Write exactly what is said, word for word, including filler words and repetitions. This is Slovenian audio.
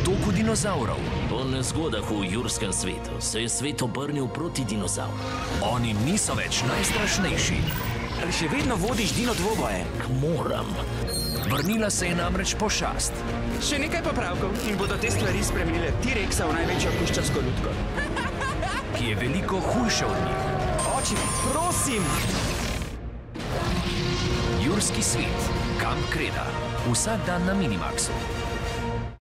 potoku dinozaurov. Po nezgodah v jurskem svetu se je svet obrnil proti dinozavru. Oni niso več najstrašnejši. Ali še vedno vodiš dino dvoboje? Moram. Vrnila se je namreč pošast, Še nekaj popravkov in bodo te stvari spremenile T-Rexa v največjo kuščarsko lutko. ki je veliko hujša od njih. Oči, prosim! Jurski svet, Kamp Kreda. Vsak dan na Minimaxu.